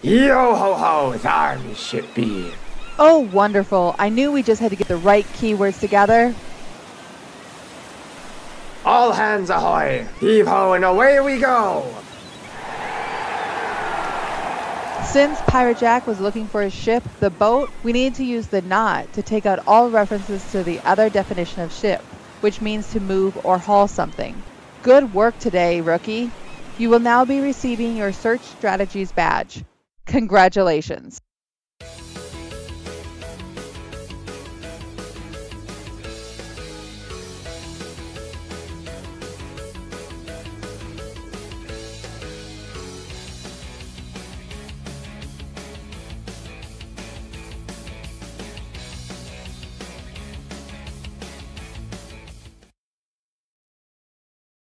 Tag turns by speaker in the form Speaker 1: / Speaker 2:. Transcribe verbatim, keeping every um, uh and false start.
Speaker 1: Yo ho ho, thar's ship be.
Speaker 2: Oh, wonderful. I knew we just had to get the right keywords together.
Speaker 1: All hands ahoy! Heave ho and away we go!
Speaker 2: Since Pirate Jack was looking for his ship, the boat, we needed to use the not to take out all references to the other definition of ship, which means to move or haul something. Good work today, rookie. You will now be receiving your Search Strategies badge. Congratulations.